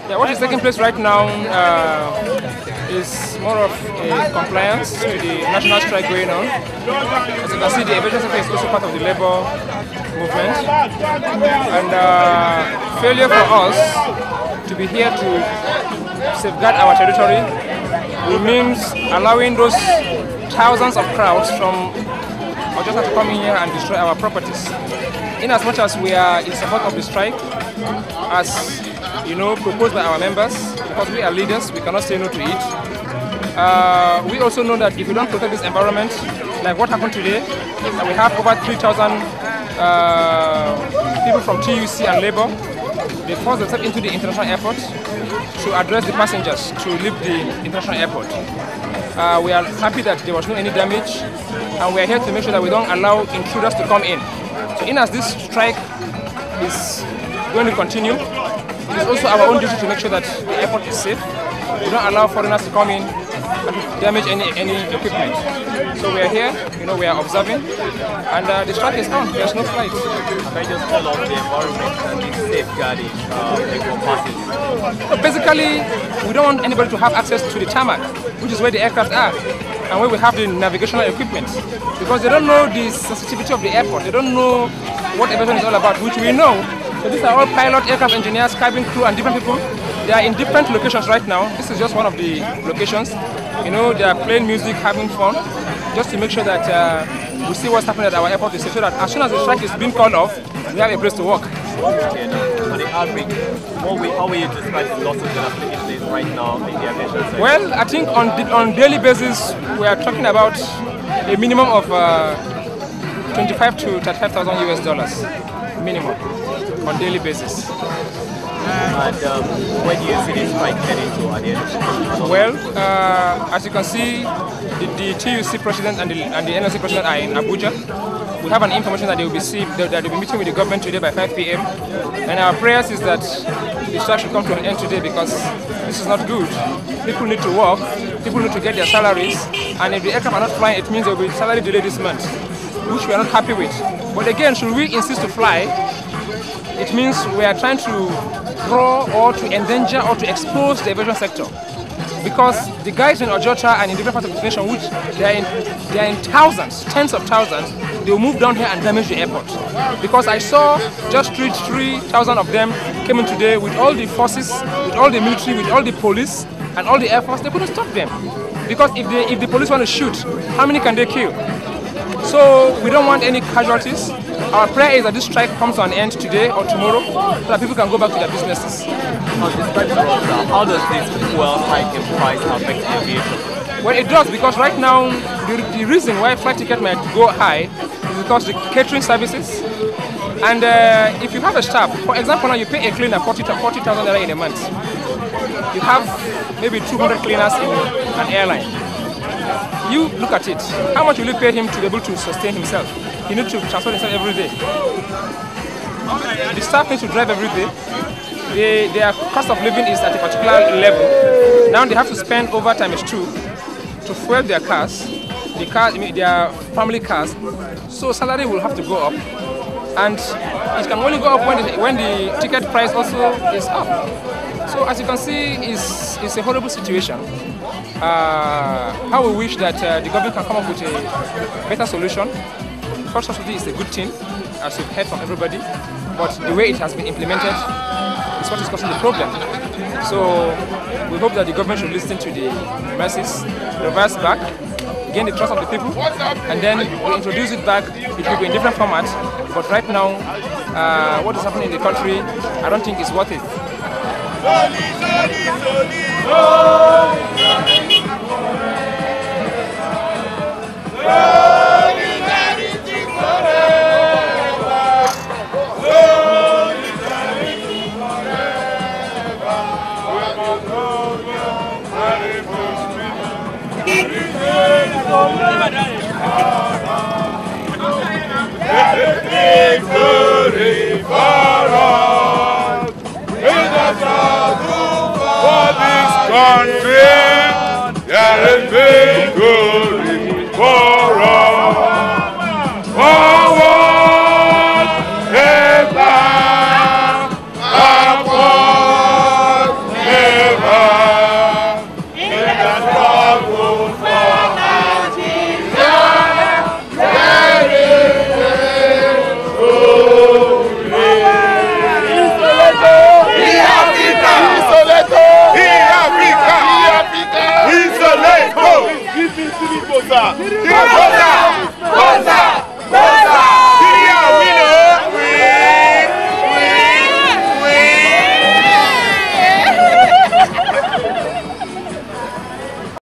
Yeah, what is taking place right now is more of a compliance to the national strike going on. As you can see, the aviation sector is also part of the labor movement. And failure for us to be here to safeguard our territory will mean allowing those thousands of crowds from Ojota to come in here and destroy our properties. In as much as we are in support of the strike, as you know, proposed by our members, because we are leaders, we cannot say no to it. We also know that if we don't protect this environment, like what happened today, that we have over 3,000 people from TUC and Labour, they forced themselves into the international airport to address the passengers to leave the international airport. We are happy that there was no any damage, and we are here to make sure that we don't allow intruders to come in. So in as this strike is going to continue, it is also our own duty to make sure that the airport is safe. We don't allow foreigners to come in and damage any equipment. So we are here, you know, we are observing, and the strike is on. There's no flight. Can I just tell us the environment that is safeguarding passengers? Basically, we don't want anybody to have access to the tarmac, which is where the aircraft are, and where we have the navigational equipment, because they don't know the sensitivity of the airport. They don't know what aviation is all about, which we know. So these are all pilot, aircraft engineers, cabin crew, and different people. They are in different locations right now. This is just one of the locations. You know, they are playing music, having fun, just to make sure that we see what's happening at our airport, so that as soon as the strike is being called off, we have a place to walk. Okay, on the average, how will you describe the losses that are taking place right now in the aviation sector? Well, I think on daily basis, we are talking about a minimum of 25 to 35,000 US dollars, minimum, on daily basis. And where do you see this strike heading to at the end? Well, as you can see, the TUC president and the NLC president are in Abuja. We have an information that they will be meeting with the government today by 5 p.m. And our prayers is that the strike should come to an end today, because this is not good. People need to work, people need to get their salaries, and if the aircraft are not flying, it means there will be salary delay this month, which we are not happy with. But again, should we insist to fly, it means we are trying to draw or to endanger or to expose the aviation sector. Because the guys in Ojota and in different parts of the nation, which they are in thousands, tens of thousands, they will move down here and damage the airport. Because I saw just 3,000 of them came in today with all the forces, with all the military, with all the police and all the air force. They couldn't stop them. Because if the police want to shoot, how many can they kill? So we don't want any casualties. Our prayer is that this strike comes to an end today or tomorrow, so that people can go back to their businesses. How does this fuel hike in price affect aviation? Well, it does, because right now the reason why flight ticket might go high is because the catering services. And if you have a staff, for example, now you pay a cleaner 40,000 in a month. You have maybe 200 cleaners in an airline. You look at it. How much will you pay him to be able to sustain himself? He needs to transport himself every day. The staff needs to drive every day. Their cost of living is at a particular level. Now they have to spend overtime is 2 to fuel their cars, their family cars. So salary will have to go up, and it can only go up when the ticket price also is up. So as you can see, it's a horrible situation. How we wish that the government can come up with a better solution. Fuel subsidy is a good thing, as we've heard from everybody, but the way it has been implemented is what is causing the problem. So we hope that the government should listen to the masses, reverse back, gain the trust of the people, and then we introduce it back. It will be in different formats, but right now, what is happening in the country, I don't think is worth it. Victory for all, in the struggle for this country, there is victory for